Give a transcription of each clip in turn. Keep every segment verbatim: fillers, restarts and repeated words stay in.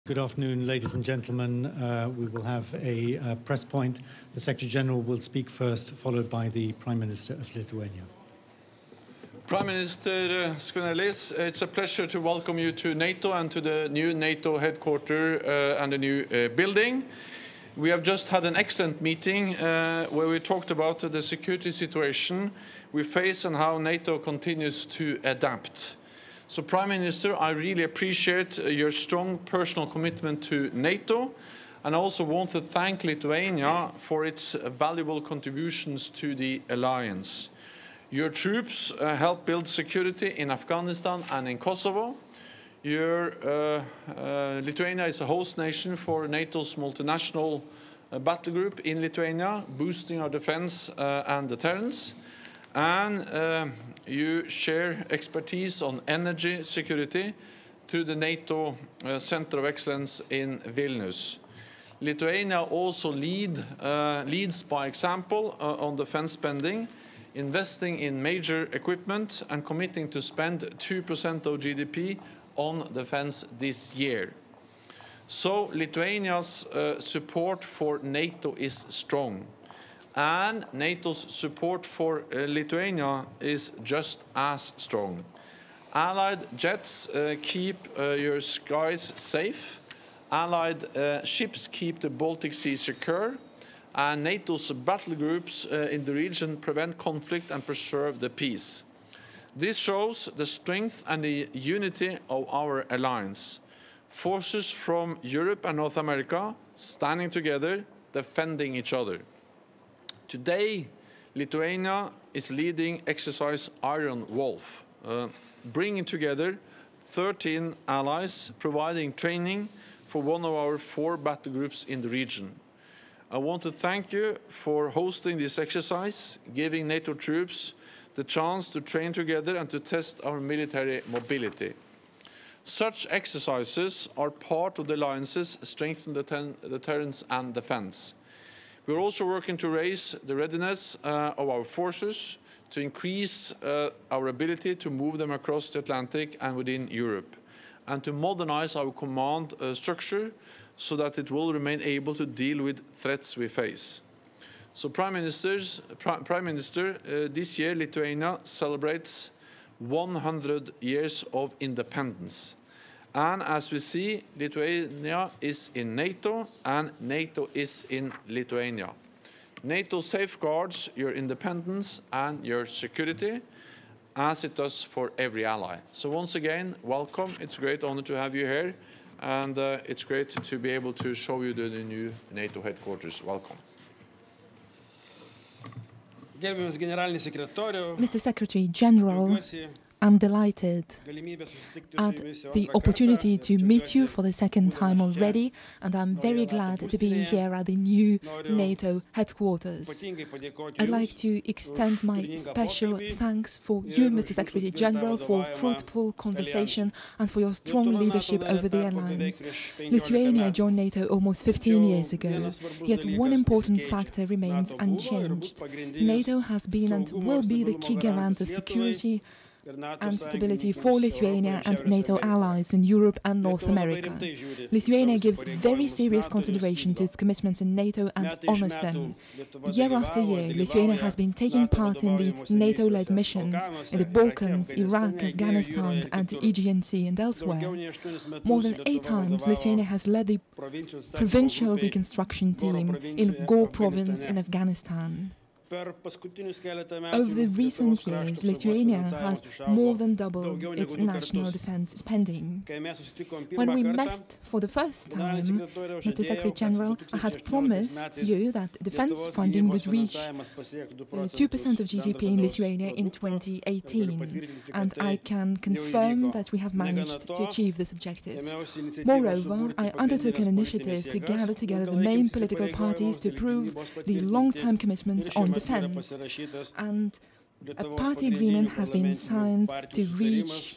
Good afternoon, ladies and gentlemen. Uh, we will have a uh, press point. The Secretary General will speak first, followed by the Prime Minister of Lithuania. Prime Minister Skvernelis, it's a pleasure to welcome you to NATO and to the new NATO headquarters uh, and the new uh, building. We have just had an excellent meeting uh, where we talked about the security situation we face and how NATO continues to adapt. So, Prime Minister, I really appreciate your strong personal commitment to NATO, and I also want to thank Lithuania for its valuable contributions to the alliance. Your troops uh, help build security in Afghanistan and in Kosovo. Your, uh, uh, Lithuania is a host nation for NATO's multinational uh, battle group in Lithuania, boosting our defense uh, and deterrence. And uh, you share expertise on energy security through the NATO uh, Center of Excellence in Vilnius. Lithuania also lead, uh, leads by example uh, on defense spending, investing in major equipment and committing to spend two percent of G D P on defense this year. So Lithuania's uh, support for NATO is strong. And NATO's support for uh, Lithuania is just as strong. Allied jets uh, keep uh, your skies safe. Allied uh, ships keep the Baltic Sea secure. And NATO's battle groups uh, in the region prevent conflict and preserve the peace. This shows the strength and the unity of our alliance. Forces from Europe and North America standing together, defending each other. Today, Lithuania is leading exercise Iron Wolf, uh, bringing together thirteen allies, providing training for one of our four battle groups in the region. I want to thank you for hosting this exercise, giving NATO troops the chance to train together and to test our military mobility. Such exercises are part of the alliance's strengthen deterrence and defense. We are also working to raise the readiness uh, of our forces, to increase uh, our ability to move them across the Atlantic and within Europe, and to modernize our command uh, structure so that it will remain able to deal with threats we face. So, Prime, Ministers, Prime, Prime Minister, uh, this year Lithuania celebrates one hundred years of independence. And as we see, Lithuania is in NATO and NATO is in Lithuania. NATO safeguards your independence and your security, as it does for every ally. So once again, welcome. It's a great honor to have you here. And uh, it's great to be able to show you the, the new NATO headquarters. Welcome. Mister Secretary General, I'm delighted at the opportunity to meet you for the second time already, and I'm very glad to be here at the new NATO headquarters. I'd like to extend my special thanks for you, Mister Secretary General, for fruitful conversation and for your strong leadership over the alliance. Lithuania joined NATO almost fifteen years ago, yet one important factor remains unchanged. NATO has been and will be the key garant of security and stability for Lithuania and NATO allies in Europe and North America. Lithuania gives very serious consideration to its commitments in NATO and honors them. Year after year, Lithuania has been taking part in the NATO-led missions in the Balkans, Iraq, Afghanistan and the Aegean Sea and elsewhere. More than eight times, Lithuania has led the provincial reconstruction team in Gore province in Afghanistan. Over the recent years, Lithuania has more than doubled its national defense spending. When we met for the first time, Mister Secretary General, I had promised you that defense funding would reach uh, two percent of G D P in Lithuania in twenty eighteen, and I can confirm that we have managed to achieve this objective. Moreover, I undertook an initiative to gather together the main political parties to prove the long-term commitments on defense. Defense. And a party agreement has been signed to reach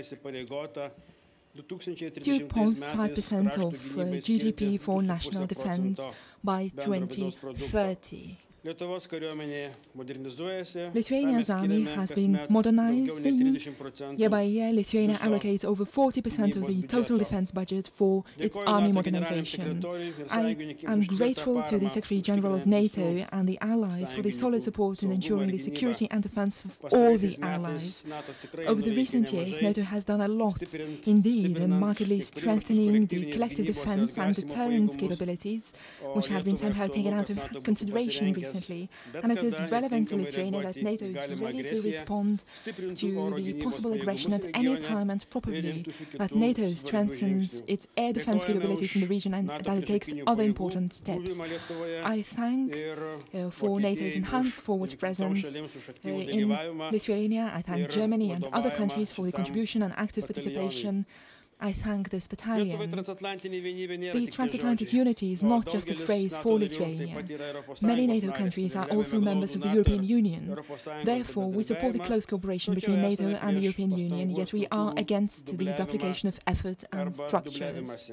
two point five percent of uh, G D P for national defense by twenty thirty. Lithuania's army has been modernizing. Year by year, Lithuania allocates over forty percent of the total defense budget for its army modernization. I am grateful to the Secretary General of NATO and the allies for the solid support in ensuring the security and defense of all the allies. Over the recent years, NATO has done a lot, indeed, in markedly strengthening the collective defense and deterrence capabilities, which have been somehow taken out of consideration recently. And it is relevant to Lithuania that NATO is ready to respond to the possible aggression at any time and properly, that NATO strengthens its air defense capabilities in the region and that it takes other important steps. I thank uh, for NATO's enhanced forward presence uh, in Lithuania. I thank Germany and other countries for the contribution and active participation. I thank this battalion. The transatlantic unity is not just a phrase for Lithuania. Many NATO countries are also members of the European Union. Therefore, we support the close cooperation between NATO and the European Union, yet we are against the duplication of efforts and structures.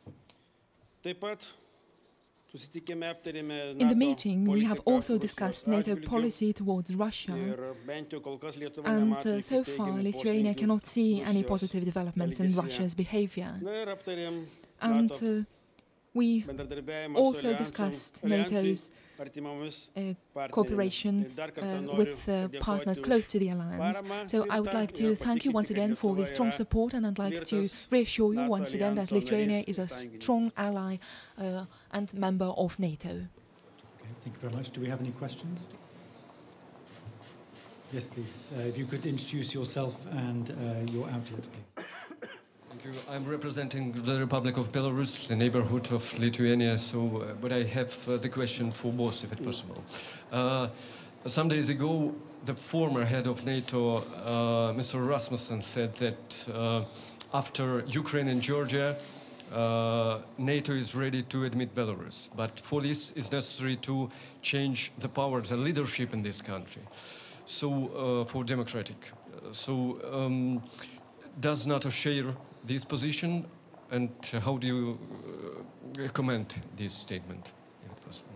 In the meeting, we have also discussed NATO policy towards Russia, and uh, so far Lithuania cannot see any positive developments in Russia's behavior. And uh, we also discussed NATO's uh, cooperation uh, with uh, partners close to the alliance. So I would like to thank you once again for the strong support, and I'd like to reassure you once again that Lithuania is a strong ally uh, and member of NATO. Okay, thank you very much. Do we have any questions? Yes, please. Uh, if you could introduce yourself and uh, your outlet, please. Thank you. I'm representing the Republic of Belarus, the neighborhood of Lithuania, so, uh, but I have uh, the question for both, if it's possible. Uh, some days ago, the former head of NATO, uh, Mister Rasmussen, said that uh, after Ukraine and Georgia, uh, NATO is ready to admit Belarus. But for this, it's necessary to change the power, the leadership in this country, so uh, for democratic. Uh, so um, does NATO share this position, and how do you uh, comment this statement, if possible?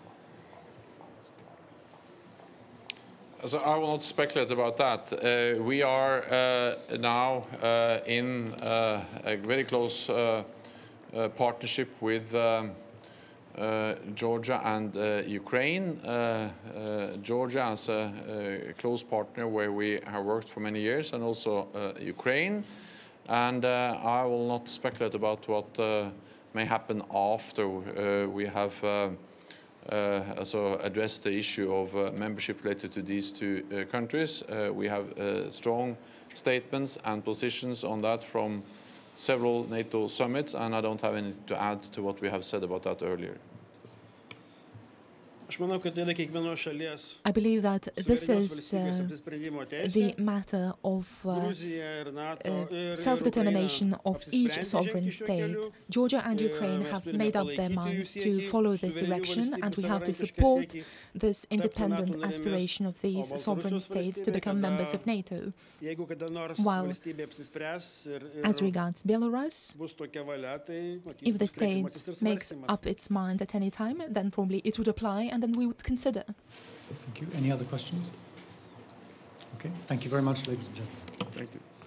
So I will not speculate about that. Uh, we are uh, now uh, in uh, a very close uh, uh, partnership with um, uh, Georgia and uh, Ukraine. Uh, uh, Georgia as a, a close partner where we have worked for many years, and also uh, Ukraine. And uh, I will not speculate about what uh, may happen after uh, we have uh, uh, also addressed the issue of uh, membership related to these two uh, countries. Uh, we have uh, strong statements and positions on that from several NATO summits, and I don't have anything to add to what we have said about that earlier. I believe that this is uh, the matter of uh, uh, self-determination of each sovereign state. Georgia and Ukraine have made up their minds to follow this direction, and we have to support this independent aspiration of these sovereign states to become members of NATO. While, as regards Belarus, if the state makes up its mind at any time, then probably it would apply, and then we would consider. Thank you. Any other questions? Okay. Thank you very much, ladies and gentlemen. Thank you.